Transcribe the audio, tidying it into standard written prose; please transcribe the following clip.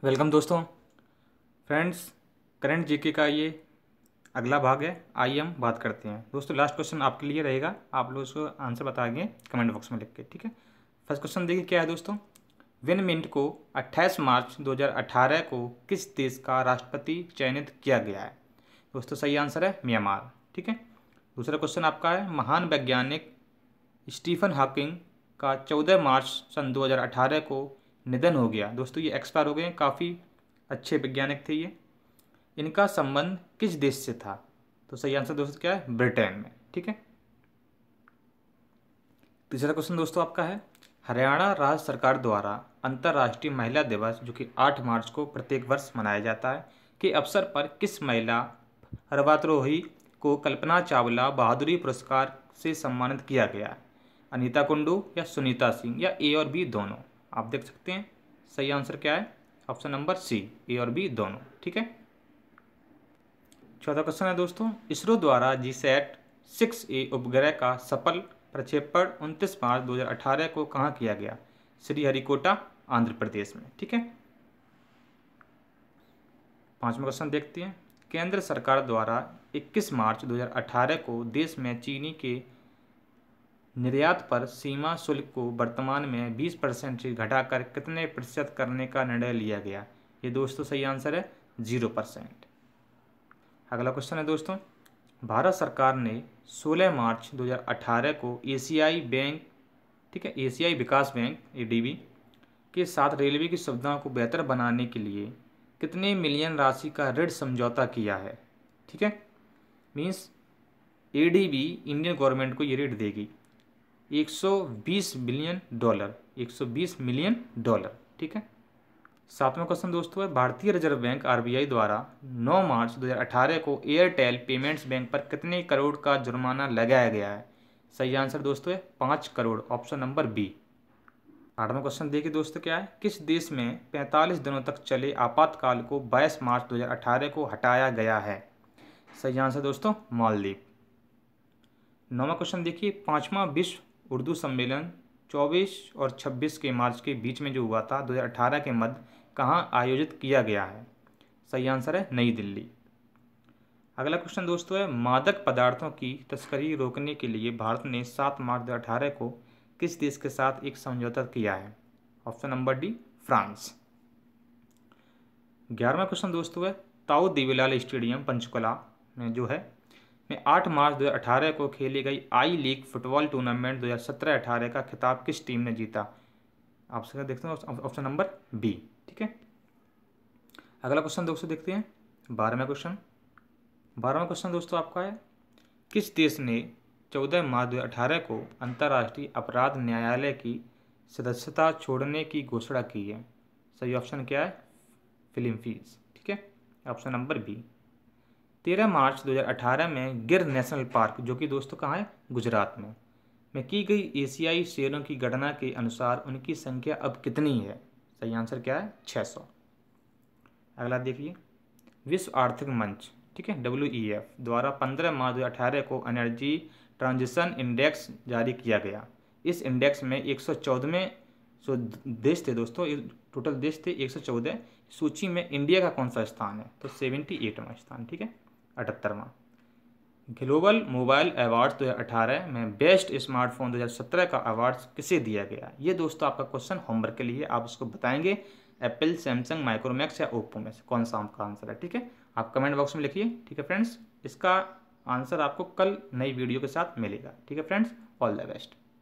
Welcome दोस्तों। Friends, current GK का ये अगला भाग है। आइए हम बात करते हैं। दोस्तों लास्ट क्वेश्चन आपके लिए रहेगा, आप लोग उसको आंसर बताएंगे कमेंट बॉक्स में लिख के, ठीक है। फर्स्ट क्वेश्चन देखिए क्या है दोस्तों। विन मिंट को 28 मार्च 2018 को किस देश का राष्ट्रपति चयनित किया गया है? दोस्तों सही आंसर है म्यांमार, ठीक है। दूसरा क्वेश्चन आपका है, महान वैज्ञानिक स्टीफन हॉकिंग का 14 मार्च सन 2018 को निधन हो गया। दोस्तों ये एक्सपायर हो गए हैं, काफ़ी अच्छे वैज्ञानिक थे ये। इनका संबंध किस देश से था? तो सही आंसर दोस्तों क्या है? ब्रिटेन में, ठीक है। तीसरा क्वेश्चन दोस्तों आपका है, हरियाणा राज्य सरकार द्वारा अंतर्राष्ट्रीय महिला दिवस जो कि 8 मार्च को प्रत्येक वर्ष मनाया जाता है के अवसर पर किस महिला पर्वतारोही को कल्पना चावला बहादुरी पुरस्कार से सम्मानित किया गया? अनीता कुंडू या सुनीता सिंह या ए और बी दोनों? आप देख सकते हैं सही आंसर क्या है, ऑप्शन नंबर सी, ए और बी दोनों, ठीक है। चौथा क्वेश्चन है दोस्तों, इसरो द्वारा जीसैट 6A उपग्रह का सफल प्रक्षेपण 29 मार्च 2018 को कहाँ किया गया? श्रीहरिकोटा, आंध्र प्रदेश में, ठीक है। पांचवा क्वेश्चन देखते हैं, केंद्र सरकार द्वारा 21 मार्च 2018 को देश में चीनी के निर्यात पर सीमा शुल्क को वर्तमान में 20% से घटाकर कितने प्रतिशत करने का निर्णय लिया गया? ये दोस्तों सही आंसर है 0%। अगला क्वेश्चन है दोस्तों, भारत सरकार ने 16 मार्च 2018 को एशियाई बैंक, ठीक है, एशियाई विकास बैंक एडीबी के साथ रेलवे की सुविधाओं को बेहतर बनाने के लिए कितने मिलियन राशि का ऋण समझौता किया है? ठीक है, मीन्स एडीबी इंडियन गवर्नमेंट को ये ऋण देगी 120 बिलियन डॉलर, 120 मिलियन डॉलर, ठीक है। सातवां क्वेश्चन दोस्तों है, भारतीय रिजर्व बैंक आरबीआई द्वारा 9 मार्च 2018 को एयरटेल पेमेंट्स बैंक पर कितने करोड़ का जुर्माना लगाया गया है? सही आंसर दोस्तों है 5 करोड़, ऑप्शन नंबर बी। आठवां क्वेश्चन देखिए दोस्तों क्या है, किस देश में 45 दिनों तक चले आपातकाल को 22 मार्च 2018 को हटाया गया है? सही आंसर दोस्तों मालदीव। नौवां क्वेश्चन देखिए, पांचवा विश्व उर्दू सम्मेलन 24 और 26 के मार्च के बीच में जो हुआ था 2018 के मध्य कहाँ आयोजित किया गया है? सही आंसर है नई दिल्ली। अगला क्वेश्चन दोस्तों है, मादक पदार्थों की तस्करी रोकने के लिए भारत ने 7 मार्च 2018 को किस देश के साथ एक समझौता किया है? Option number D, France. 11वां क्वेश्चन दोस्तों है, ताऊ देवीलाल स्टेडियम पंचकुला में जो है में 8 मार्च 2018 को खेली गई आई लीग फुटबॉल टूर्नामेंट 2017-18 का खिताब किस टीम ने जीता? आप सर देखते हैं ऑप्शन नंबर बी, ठीक है। अगला क्वेश्चन दोस्तों देखते हैं 12वां क्वेश्चन। 12वां क्वेश्चन दोस्तों आपका है, किस देश ने 14 मार्च 2018 को अंतर्राष्ट्रीय अपराध न्यायालय की सदस्यता छोड़ने की घोषणा की है? सही ऑप्शन क्या है? फिलीपींस, ठीक है, ऑप्शन नंबर बी। 13 मार्च 2018 में गिर नेशनल पार्क जो कि दोस्तों कहाँ है? गुजरात में की गई एशियाई शेरों की गणना के अनुसार उनकी संख्या अब कितनी है? सही आंसर क्या है? 600। अगला देखिए, विश्व आर्थिक मंच, ठीक है, WEF द्वारा 15 मार्च 2018 को एनर्जी ट्रांजिशन इंडेक्स जारी किया गया। इस इंडेक्स में 114वें जो देश थे दोस्तों, टोटल देश थे 114, सूची में इंडिया का कौन सा स्थान है? तो 78वां स्थान, ठीक है। 78वां ग्लोबल मोबाइल अवार्ड्स 2018 में बेस्ट स्मार्टफोन 2017 का अवार्ड किसे दिया गया? ये दोस्तों आपका क्वेश्चन होमवर्क के लिए, आप उसको बताएंगे एप्पल, सैमसंग, माइक्रोमैक्स या ओप्पो में से कौन सा आपका आंसर है, ठीक है। आप कमेंट बॉक्स में लिखिए, ठीक है फ्रेंड्स। इसका आंसर आपको कल नई वीडियो के साथ मिलेगा, ठीक है फ्रेंड्स। All the best.